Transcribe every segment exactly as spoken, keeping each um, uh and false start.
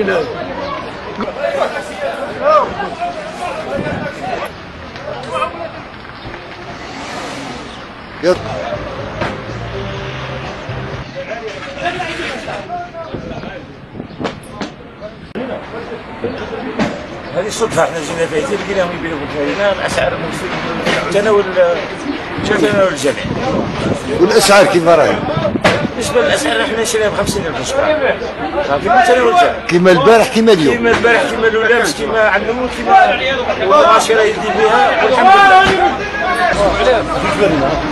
وين هذه صدفة احنا جينا فايتين لقيناهم يبيعوا بالفارينة الأسعار متناول متناول الجميع. والأسعار كيف راهي؟ بالنسبة للأسعار احنا شرينا ب خمسين ألف مسكرة. صافي متناول الجميع. كيما البارح كيما اليوم. كيما البارح كيما الولابس كيما علموت كيما والعشرة يدي بها والحمد لله.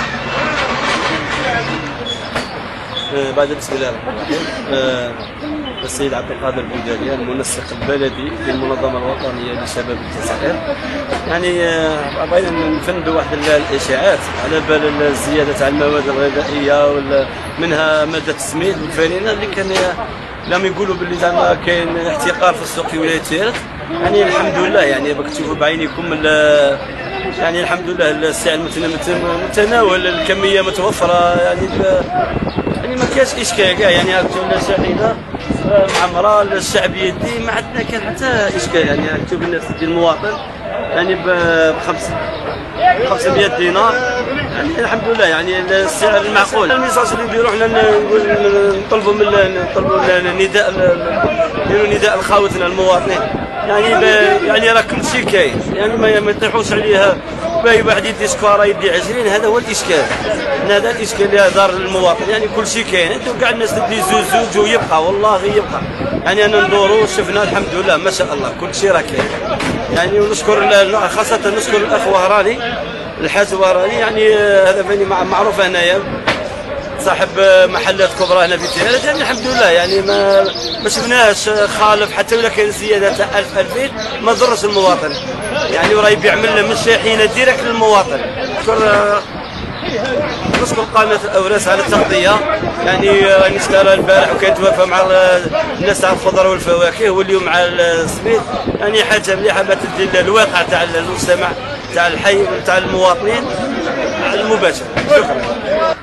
بعد بسم الله الرحمن الرحيم. السيد عبد القادر بوداليا المنسق البلدي للمنظمه الوطنيه لشباب الجزائر. يعني بغينا نفندوا واحد الاشاعات على بال الزياده تاع المواد الغذائيه منها ماده السميد والفارينه اللي كان لم يقولوا باللي زعما كاين احتقار في السوق في ولايه تيرت. يعني الحمد لله يعني باك تشوفوا بعينيكم يعني الحمد لله السعر متناول، الكميه متوفره، يعني يعني ما كاش اشكال كاع. يعني هاكتب سعيده معمره الشعب يدي ما عندنا كان حتى اشكال. يعني هاكتب الناس ديال المواطن يعني ب خمسمائة دينار. يعني الحمد لله يعني السعر المعقول. الميساج اللي نديرو حنا نطلبوا من نطلبوا النداء نديروا نداء لخاوتنا المواطنين. يعني يعني راه كل شيء كاين، يعني ما يطيحوش عليها باهي واحد يدي سكواره يدي عشرين. هذا هو الاشكال، هذا الاشكال اللي دار المواطن. يعني كل شيء كاين، انتم كاع الناس تدي زوج زوج ويبقى والله غير يبقى. يعني انا ندورو شفنا الحمد لله ما شاء الله كل شيء راه كاين. يعني ونشكر خاصه نشكر الاخ وهراني الحاج وهراني. يعني هذا فاني معروف هنايا صاحب محلات كبرى هنا في تيرت. يعني الحمد لله يعني ما ما شفناش خالف حتى ولا كان زياده تاع ألف ألفين ما ضرش المواطن. يعني وراه يبيع من من شاحنه ديريكت للمواطن. نشكر نشكر قناه الاوراس على التغطيه. يعني نشترى البارح وكان توافى مع الناس تاع الخضر والفواكه واليوم مع السميد. يعني حاجه مليحه ما تدي الواقع تاع المجتمع تاع الحي وتاع المواطنين المباشر. شكرا.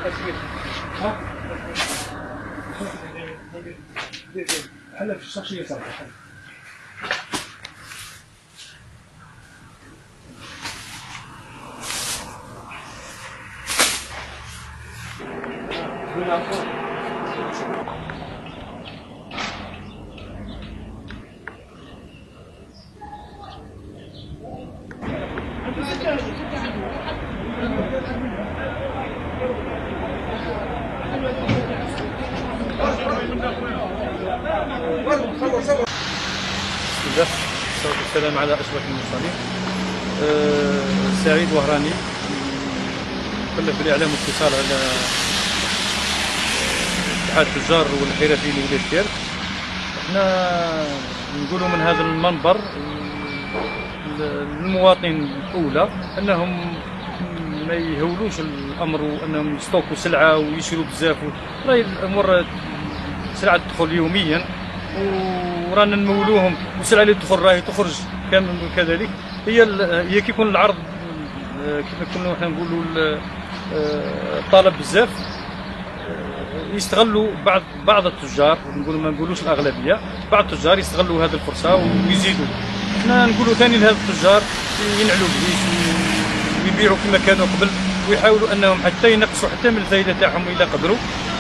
حلا في الشخصية صراحة. والصلاة والسلام على أشرف المرسلين. أه سعيد وهراني كلف بالإعلام والاتصال على اتحاد التجار والحرفيين لولاية تيرت. احنا نقولوا من هذا المنبر للمواطنين الأولى أنهم ما يهولوش الأمر وأنهم يستوكوا سلعة ويشروا بزاف. راهي الأمور سلعة تدخل يوميا ورانا نمولوهم، والسلعه اللي تدخل راهي تخرج كامل كذلك. هي هي كيكون العرض كيف كنا حنا نقولوا الطلب بزاف يستغلوا بعض بعض التجار، نقولوا ما نقولوش الاغلبيه، بعض التجار يستغلوا هذه الفرصه ويزيدوا. حنا نقولوا ثاني لهذ التجار ينعلوا بليش ويبيعوا كما كانوا قبل، ويحاولوا انهم حتى ينقصوا حتى من الفائده تاعهم الا قدروا.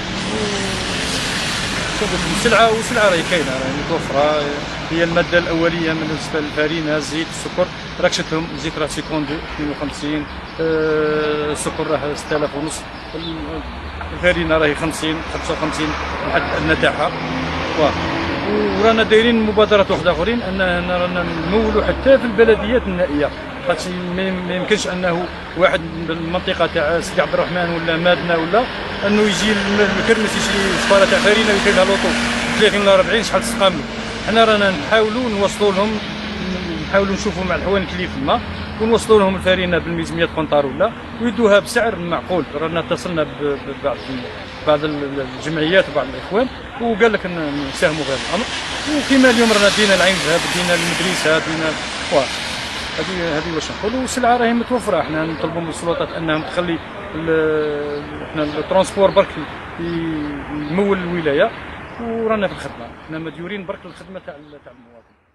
السلعه والسلعه راهي كاينه راهي متوفره. هي الماده الاوليه بالنسبه للفارينه الزيت السكر راك شفتهم، الزيت راه سيكون اثنين وخمسين، أه السكر راه ستة آلاف ونص، الفارينه راهي خمسين خمسة وخمسين الحد الادنى تاعها. ورانا دايرين مبادرات واحده اخرين اننا رانا نمولوا حتى في البلديات النائيه، خاطر ما يمكنش انه واحد بالمنطقه تاع سيدي عبد الرحمن ولا مادنا ولا انه يجي الكرمس يشري سفاره تاع فارينه ويدير لها لوطو ثلاثين ولا أربعين شحال تسقاملو. حنا رانا نحاولوا نوصلوا لهم، نحاولوا نشوفوا مع الحوانت اللي في الماء ونوصلوا لهم الفارينه بالميزمية قنطار ولا ويدوها بسعر معقول. رانا اتصلنا ببعض بعض الجمعيات وبعض الاخوان وقال لك نساهموا في هذا الامر. وكما اليوم رانا دينا العين ذهب، دينا المدرسه، دينا واه هذه هذه واش نقولوا. السلعه راهي متوفره. احنا نطلبوا من السلطات انهم تخلي احنا الترونسبور برك يمول الولايه ورانا في الخدمه، حنا مديورين برك للخدمه تاع تاع المواطن.